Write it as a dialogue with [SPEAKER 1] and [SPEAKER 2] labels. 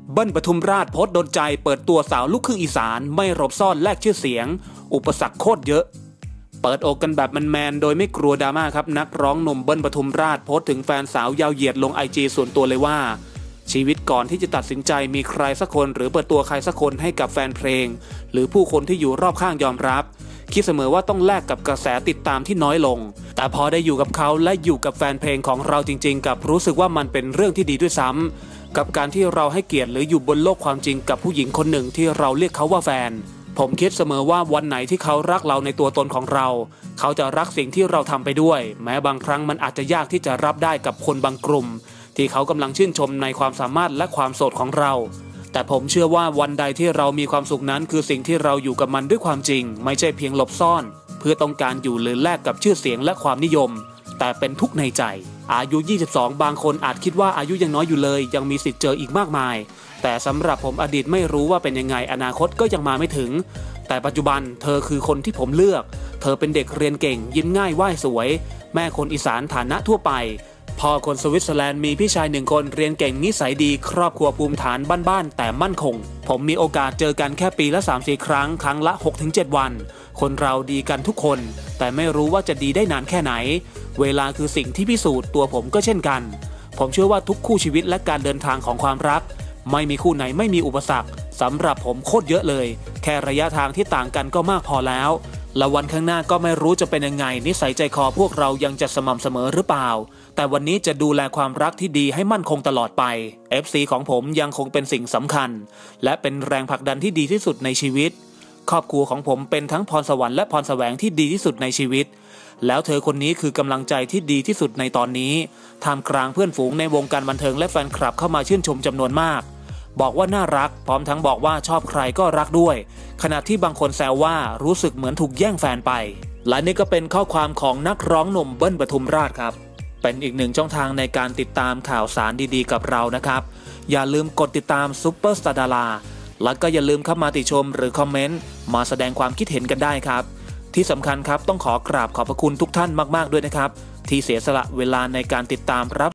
[SPEAKER 1] เบิ้ลปทุมราชโพสต์โดนใจเปิดตัวสาวลูกครึ่งอีสานไม่หลบซ่อนแลกชื่อเสียงอุปสรรคโคตรเยอะเปิดอกกันแบบแมนๆโดยไม่กลัวดราม่าครับนักร้องหนุ่มเบิ้ลปทุมราชโพสต์ถึงแฟนสาวยาวเหยียดลง IG ส่วนตัวเลยว่าชีวิตก่อนที่จะตัดสินใจมีใครสักคนหรือเปิดตัวใครสักคนให้กับแฟนเพลงหรือผู้คนที่อยู่รอบข้างยอมรับคิดเสมอว่าต้องแลกกับกระแสติดตามที่น้อยลงแต่พอได้อยู่กับเขาและอยู่กับแฟนเพลงของเราจริงๆกับรู้สึกว่ามันเป็นเรื่องที่ดีด้วยซ้ำกับการที่เราให้เกียรติหรืออยู่บนโลกความจริงกับผู้หญิงคนหนึ่งที่เราเรียกเขาว่าแฟนผมคิดเสมอว่าวันไหนที่เขารักเราในตัวตนของเราเขาจะรักสิ่งที่เราทำไปด้วยแม้บางครั้งมันอาจจะยากที่จะรับได้กับคนบางกลุ่มที่เขากำลังชื่นชมในความสามารถและความโสดของเราแต่ผมเชื่อว่าวันใดที่เรามีความสุขนั้นคือสิ่งที่เราอยู่กับมันด้วยความจริงไม่ใช่เพียงหลบซ่อนเพื่อต้องการอยู่หรือแลกกับชื่อเสียงและความนิยมแต่เป็นทุกข์ในใจอายุ22บางคนอาจคิดว่าอายุยังน้อยอยู่เลยยังมีสิทธิ์เจออีกมากมายแต่สำหรับผมอดีตไม่รู้ว่าเป็นยังไงอนาคตก็ยังมาไม่ถึงแต่ปัจจุบันเธอคือคนที่ผมเลือกเธอเป็นเด็กเรียนเก่งยิ้มง่ายไหว้สวยแม่คนอีสานฐานะทั่วไปพ่อคนสวิตเซอร์แลนด์มีพี่ชาย1คนเรียนเก่งนิสัยดีครอบครัวภูมิฐานบ้านๆแต่มั่นคงผมมีโอกาสเจอกันแค่ปีละ 3-4 ครั้งครั้งละ 6-7 วันคนเราดีกันทุกคนแต่ไม่รู้ว่าจะดีได้นานแค่ไหนเวลาคือสิ่งที่พิสูจน์ตัวผมก็เช่นกันผมเชื่อว่าทุกคู่ชีวิตและการเดินทางของความรักไม่มีคู่ไหนไม่มีอุปสรรคสำหรับผมโคตรเยอะเลยแค่ระยะทางที่ต่างกันก็มากพอแล้วและวันข้างหน้าก็ไม่รู้จะเป็นยังไงนิสัยใจคอพวกเรายังจะสม่ำเสมอหรือเปล่าแต่วันนี้จะดูแลความรักที่ดีให้มั่นคงตลอดไป FC ของผมยังคงเป็นสิ่งสำคัญและเป็นแรงผลักดันที่ดีที่สุดในชีวิตครอบครัวของผมเป็นทั้งพรสวรรค์และพรแสวงที่ดีที่สุดในชีวิตแล้วเธอคนนี้คือกำลังใจที่ดีที่สุดในตอนนี้ท่ามกลางเพื่อนฝูงในวงการบันเทิงและแฟนคลับเข้ามาชื่นชมจำนวนมากบอกว่าน่ารักพร้อมทั้งบอกว่าชอบใครก็รักด้วยขณะที่บางคนแซวว่ารู้สึกเหมือนถูกแย่งแฟนไปและนี่ก็เป็นข้อความของนักร้องหนุ่มเบิ้ลปทุมราชครับเป็นอีกหนึ่งช่องทางในการติดตามข่าวสารดีๆกับเรานะครับอย่าลืมกดติดตามซุปเปอร์สตาร์ดาราแล้วก็อย่าลืมเข้ามาติชมหรือคอมเมนต์มาแสดงความคิดเห็นกันได้ครับที่สำคัญครับต้องขอกราบขอบพระคุณทุกท่านมากๆด้วยนะครับที่เสียสละเวลาในการติดตามรับ